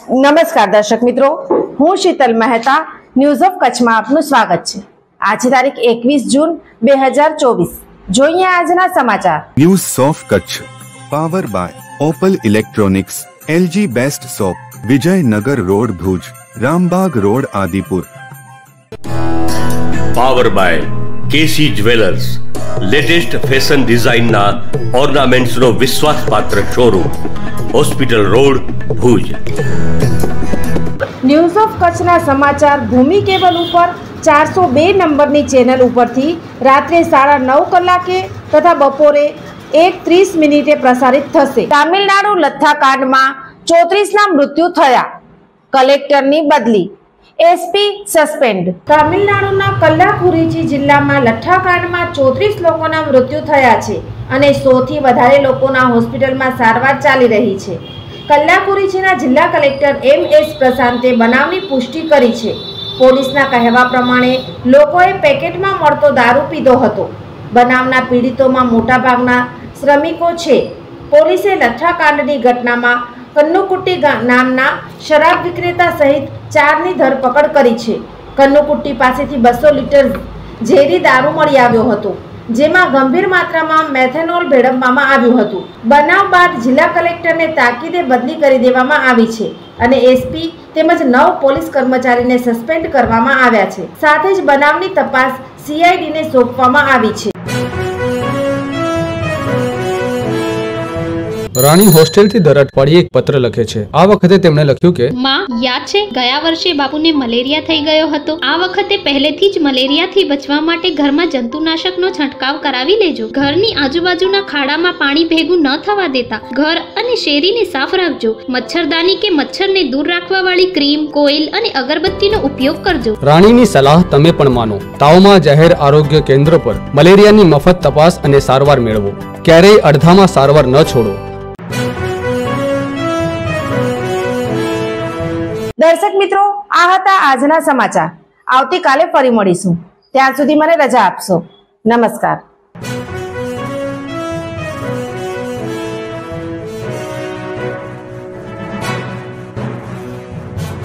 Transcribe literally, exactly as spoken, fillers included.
નમસ્કાર દર્શક મિત્રો, હું શીતલ મહેતા ન્યૂઝ ઓફ કચ્છમાં આપનું સ્વાગત છે। આજે તારીખ એકવીસ જૂન બે હજાર ચોવીસ। જોઈએ આજના સમાચાર। News of Kutch power by Opal electronics, LG best shop, Vijaynagar road Bhuj, Rambag road Adipur. Power by KC jewellers, latest fashion ડિઝાઇનના ઓર્નામેન્ટ્સનો વિશ્વાસપાત્ર showroom, hospital road Bhuj. News of કચ્છના સમાચાર ભૂમિ કેબલ ઉપર ચારસો બે નંબરની ચેનલ ઉપરથી રાત્રે સાડા નવ કલાકે તથા બપોરે એક ત્રીસ મિનિટે પ્રસારિત થશે। તામિલનાડુ લથ્થાકાંડમાં ચોત્રીસના મૃત્યુ થયા, કલેક્ટરની બદલી, એસપી સસ્પેન્ડ। તામિલનાડુના કલ્લાકુરીચી જિલ્લામાં લઠ્ઠાકાંડમાં ચોત્રીસ લોકોના મૃત્યુ થયા છે અને સો થી વધારે લોકોના હોસ્પિટલમાં સારવાર ચાલી રહી છે। કલ્લાકુરીચીના જિલ્લા કલેક્ટર એમ એસ પ્રશાંતે બનાવની પુષ્ટિ કરી છે। પોલીસના કહેવા પ્રમાણે લોકોએ પેકેટમાં મળતો દારૂ પીધો હતો। બનાવના પીડિતોમાં મોટાભાગના શ્રમિકો છે। પોલીસે લઠ્ઠાકાંડની ઘટનામાં કન્નુકુટ્ટી નામના શરાબ વિક્રેતા સહિત ચારની ધરપકડ કરી છે। કન્નુકુટ્ટી પાસેથી બસો લીટર ઝેરી દારૂ મળી આવ્યો હતો, જેમાં ગંભીર માત્રામાં મેથેનોલ ભેળવવામાં આવ્યું હતું। બનાવ બાદ જિલ્લા કલેક્ટરને તાકીદે બદલી કરી દેવામાં આવી છે અને એસપી તેમજ નવ પોલીસ કર્મચારીને સસ્પેન્ડ કરવામાં આવ્યા છે। સાથે જ બનાવની તપાસ સીઆઈડીને સોંપવામાં આવી છે। રાણી હોસ્ટેલ થી દર અઠવાડિયે એક પત્ર લખે છે। આ વખતે તેમણે લખ્યું કે માં, યાદ છે ગયા વર્ષે બાપુને મલેરિયા થઈ ગયો હતો। આ વખતે પહેલેથી જ મલેરિયાથી બચવા માટે ઘરમાં જંતુનાશકનો છંટકાવ કરાવી લેજો। ઘરની આજુબાજુના ખાડામાં પાણી ભેગું ન થવા દેતા ઘર અને શેરીને સાફ રાખજો। મચ્છરદાની કે મચ્છરને દૂર રાખવા વાળી ક્રીમ, કોઇલ અને અગરબત્તીનો ઉપયોગ કરજો। રાણીની સલાહ તમે પણ માનો। તાવમાં જાહેર આરોગ્ય કેન્દ્ર પર મલેરિયાની મફત તપાસ અને સારવાર મેળવો। ક્યારેય અડધામાં સારવાર ન છોડો। દર્શક મિત્રો, આ હતા આજના સમાચાર। આવતીકાલે ફરી મળીશું, ત્યાં સુધી મને રજા આપશો। નમસ્કાર।